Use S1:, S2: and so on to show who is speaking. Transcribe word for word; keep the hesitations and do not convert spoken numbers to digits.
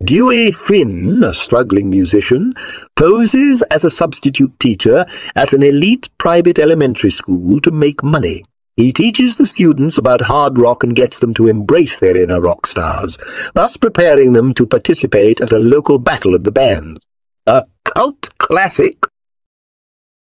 S1: Dewey Finn, a struggling musician, poses as a substitute teacher at an elite private elementary school to make money. He teaches the students about hard rock and gets them to embrace their inner rock stars, thus preparing them to participate at a local battle of the bands. A cult classic.